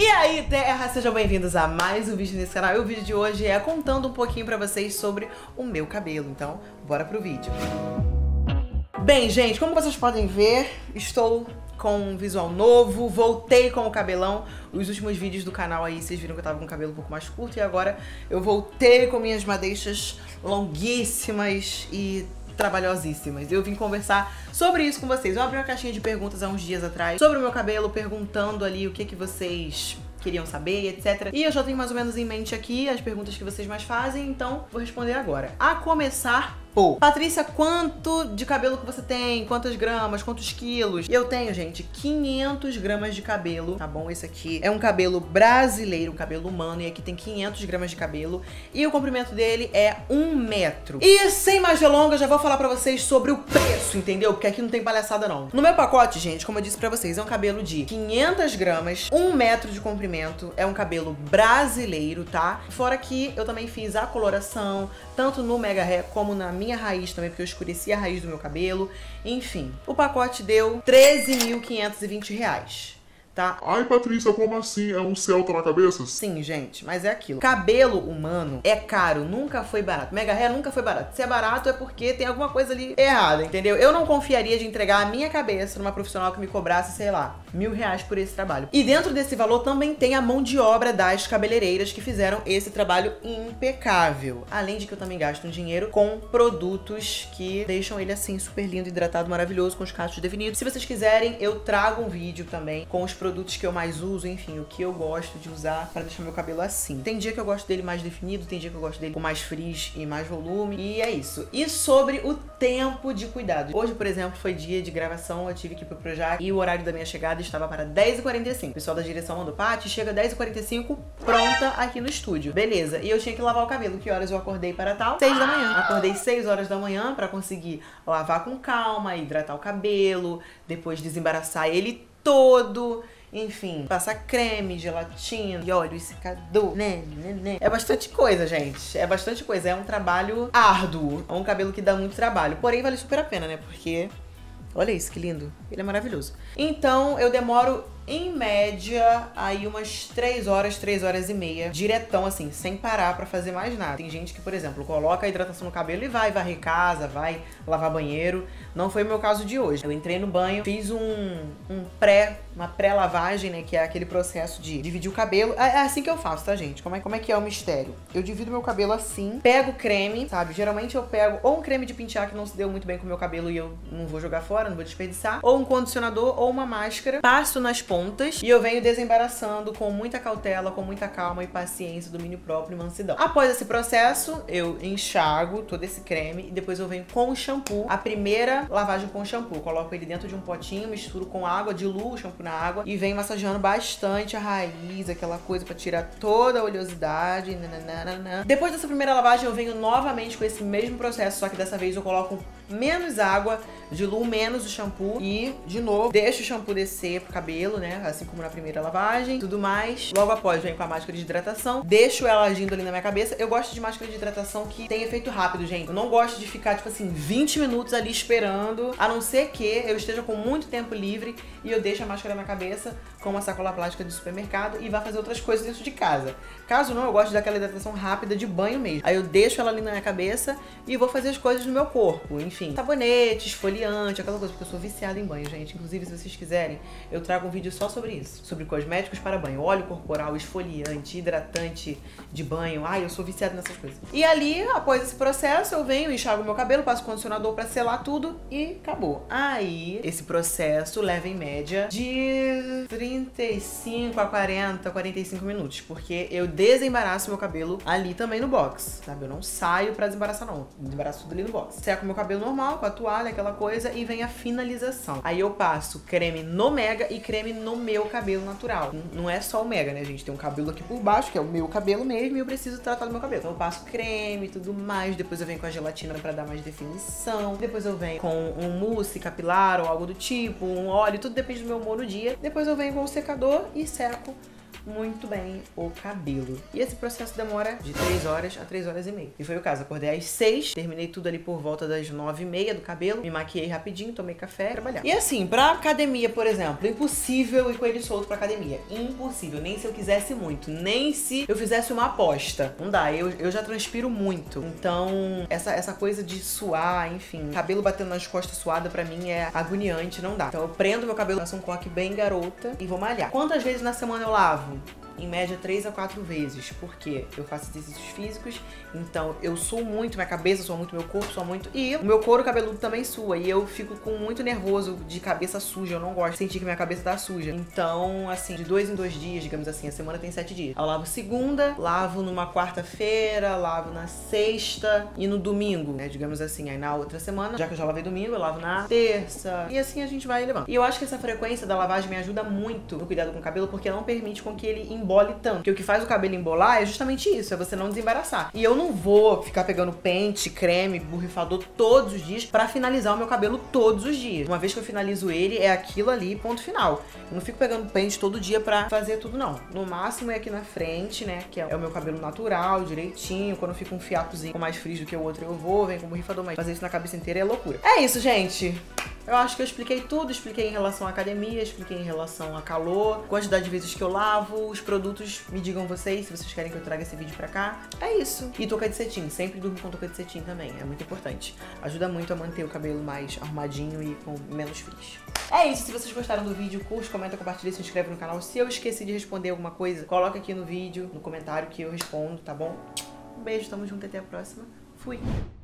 aí, terra, sejam bem-vindos a mais um vídeo nesse canal. E o vídeo de hoje é contando um pouquinho pra vocês sobre o meu cabelo. Então, bora pro vídeo. Bem, gente, como vocês podem ver, estou com um visual novo, voltei com o cabelão. Os últimos vídeos do canal aí, vocês viram que eu tava com o cabelo um pouco mais curto. E agora eu voltei com minhas madeixas longuíssimas e trabalhosíssimas. Eu vim conversar sobre isso com vocês. Eu abri uma caixinha de perguntas há uns dias atrás sobre o meu cabelo, perguntando ali o que vocês queriam saber, etc. E eu já tenho mais ou menos em mente aqui as perguntas que vocês mais fazem, então vou responder agora. A começar por: Patrícia, quanto de cabelo que você tem? Quantas gramas? Quantos quilos? Eu tenho, gente, 500 gramas de cabelo, tá bom? Esse aqui é um cabelo brasileiro, um cabelo humano, e aqui tem 500 gramas de cabelo. E o comprimento dele é 1 metro. E sem mais delongas, já vou falar pra vocês sobre o preço, entendeu? Porque aqui não tem palhaçada, não. No meu pacote, gente, como eu disse pra vocês, é um cabelo de 500 gramas, 1 metro de comprimento. É um cabelo brasileiro, tá? Fora que eu também fiz a coloração, tanto no Mega Hair como na minha raiz também, porque eu escureci a raiz do meu cabelo. Enfim, o pacote deu R$13.520. Tá? Ai, Patrícia, como assim? É um Celta na cabeça? Sim, gente, mas é aquilo. Cabelo humano é caro, nunca foi barato. Mega Hair nunca foi barato. Se é barato é porque tem alguma coisa ali errada, entendeu? Eu não confiaria de entregar a minha cabeça numa profissional que me cobrasse, sei lá, R$1.000 por esse trabalho. E dentro desse valor também tem a mão de obra das cabeleireiras que fizeram esse trabalho impecável. Além de que eu também gasto um dinheiro com produtos que deixam ele assim super lindo, hidratado, maravilhoso, com os cachos definidos. Se vocês quiserem, eu trago um vídeo também com os produtos que eu mais uso, enfim, o que eu gosto de usar pra deixar meu cabelo assim. Tem dia que eu gosto dele mais definido, tem dia que eu gosto dele com mais frizz e mais volume, e é isso. E sobre o tempo de cuidado. Hoje, por exemplo, foi dia de gravação, eu tive que ir pro Projac e o horário da minha chegada estava para 10h45. O pessoal da direção mandou: Paty, chega 10h45, pronta aqui no estúdio. Beleza, e eu tinha que lavar o cabelo. Que horas eu acordei para tal? 6 da manhã. Acordei 6 horas da manhã pra conseguir lavar com calma, hidratar o cabelo, depois desembaraçar ele todo. Enfim, passar creme, gelatina, e óleo, secador, né? É bastante coisa, gente. É bastante coisa. É um trabalho árduo. É um cabelo que dá muito trabalho. Porém, vale super a pena, né? Porque olha isso, que lindo. Ele é maravilhoso. Então, eu demoro, em média, aí umas 3 horas e meia, diretão, assim, sem parar pra fazer mais nada. Tem gente que, por exemplo, coloca a hidratação no cabelo e vai varrer casa, vai lavar banheiro. Não foi o meu caso de hoje. Eu entrei no banho, fiz uma pré-lavagem, né, que é aquele processo de dividir o cabelo. É assim que eu faço, tá, gente? Como é que é o mistério? Eu divido meu cabelo assim, pego creme, sabe? Geralmente eu pego ou um creme de pentear que não se deu muito bem com o meu cabelo e eu não vou jogar fora, não vou desperdiçar, ou um condicionador ou uma máscara, passo nas pontas e eu venho desembaraçando com muita cautela, com muita calma e paciência, domínio próprio e mansidão. Após esse processo, eu enxago todo esse creme e depois eu venho com o shampoo. A primeira lavagem com o shampoo, coloco ele dentro de um potinho, misturo com água, diluo o shampoo na água e venho massageando bastante a raiz, aquela coisa pra tirar toda a oleosidade. Nananana. Depois dessa primeira lavagem, eu venho novamente com esse mesmo processo, só que dessa vez eu coloco menos água, diluo menos o shampoo e, de novo, deixo o shampoo descer pro cabelo, né? Assim como na primeira lavagem, tudo mais. Logo após, venho com a máscara de hidratação, deixo ela agindo ali na minha cabeça. Eu gosto de máscara de hidratação que tem efeito rápido, gente. Eu não gosto de ficar, tipo assim, 20 minutos ali esperando, a não ser que eu esteja com muito tempo livre e eu deixo a máscara na cabeça com uma sacola plástica de supermercado e vá fazer outras coisas dentro de casa. Caso não, eu gosto daquela hidratação rápida de banho mesmo. Aí eu deixo ela ali na minha cabeça e vou fazer as coisas no meu corpo. Enfim, sabonete, esfoliante, aquela coisa, porque eu sou viciada em banho, gente. Inclusive, se vocês quiserem, eu trago um vídeo só sobre isso. Sobre cosméticos para banho, óleo corporal, esfoliante, hidratante de banho. Ai, eu sou viciada nessas coisas. E ali, após esse processo, eu venho, enxago meu cabelo, passo condicionador pra selar tudo e acabou. Aí, esse processo leva em média de 35 a 40, 45 minutos, porque eu desembaraço meu cabelo ali também no box, sabe? Eu não saio pra desembaraçar, não. Desembaraço tudo ali no box. Seco meu cabelo normal, com a toalha, aquela coisa, e vem a finalização. Aí eu passo creme no Mega e creme no meu cabelo natural. Não é só o Mega, né, gente? Tem um cabelo aqui por baixo, que é o meu cabelo mesmo, e eu preciso tratar do meu cabelo. Então eu passo creme e tudo mais, depois eu venho com a gelatina pra dar mais definição, depois eu venho com um mousse capilar ou algo do tipo, um óleo, tudo depende do meu humor no dia. Depois eu venho com o secador e seco muito bem o cabelo. E esse processo demora de 3 horas a 3 horas e meia. E foi o caso, acordei às 6, terminei tudo ali por volta das 9h30 do cabelo, me maquiei rapidinho, tomei café e trabalhar. E assim, pra academia, por exemplo, impossível ir com ele solto pra academia. Impossível, nem se eu quisesse muito, nem se eu fizesse uma aposta. Não dá, eu já transpiro muito. Então, essa coisa de suar, enfim, cabelo batendo nas costas suada pra mim é agoniante, não dá. Então eu prendo meu cabelo, faço um coque bem garota e vou malhar. Quantas vezes na semana eu lavo? Em média 3 a 4 vezes, porque eu faço exercícios físicos, então eu suo muito, minha cabeça sua muito, meu corpo sua muito, e o meu couro cabeludo também sua, e eu fico com muito nervoso de cabeça suja, eu não gosto de sentir que minha cabeça tá suja. Então, assim, de 2 em 2 dias, digamos assim, a semana tem 7 dias. Eu lavo segunda, lavo numa quarta-feira, lavo na sexta e no domingo, né, digamos assim. Aí na outra semana, já que eu já lavei domingo, eu lavo na terça, e assim a gente vai levando. E eu acho que essa frequência da lavagem me ajuda muito no cuidado com o cabelo, porque não permite com que ele embole tanto. Porque o que faz o cabelo embolar é justamente isso, é você não desembaraçar. E eu não vou ficar pegando pente, creme, borrifador todos os dias pra finalizar o meu cabelo todos os dias. Uma vez que eu finalizo ele, é aquilo ali, ponto final. Eu não fico pegando pente todo dia pra fazer tudo, não. No máximo é aqui na frente, né, que é o meu cabelo natural, direitinho. Quando fica um fiapozinho com mais frizz do que o outro, eu vou, vem com borrifador, mas fazer isso na cabeça inteira é loucura. É isso, gente. Eu acho que eu expliquei tudo, expliquei em relação à academia, expliquei em relação a calor, quantidade de vezes que eu lavo, os produtos, me digam vocês, se vocês querem que eu traga esse vídeo pra cá. É isso. E touca de cetim, sempre durmo com touca de cetim também, é muito importante. Ajuda muito a manter o cabelo mais arrumadinho e com menos frizz. É isso, se vocês gostaram do vídeo, curte, comenta, compartilha, se inscreve no canal. Se eu esqueci de responder alguma coisa, coloca aqui no vídeo, no comentário que eu respondo, tá bom? Um beijo, tamo junto, até a próxima. Fui!